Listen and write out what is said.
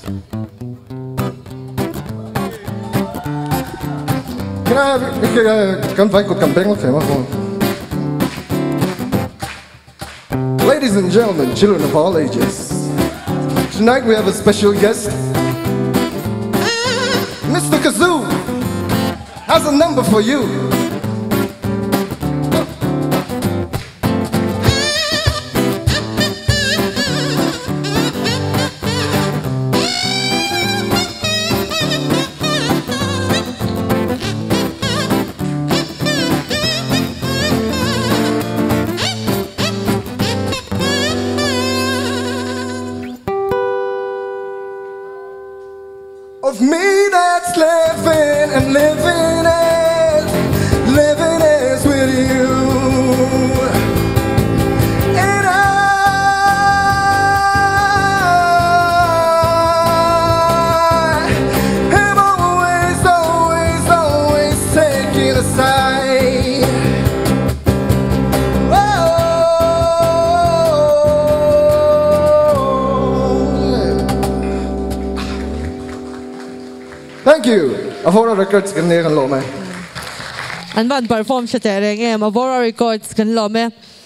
Ladies and gentlemen, children of all ages, tonight we have a special guest. Mr. Kazoo has a number for you. Of me that's living and living is with you. And I am always taking a side. Thank you. Avora Records kan negen lome. En van perform siya tereng Avora Records kan lome.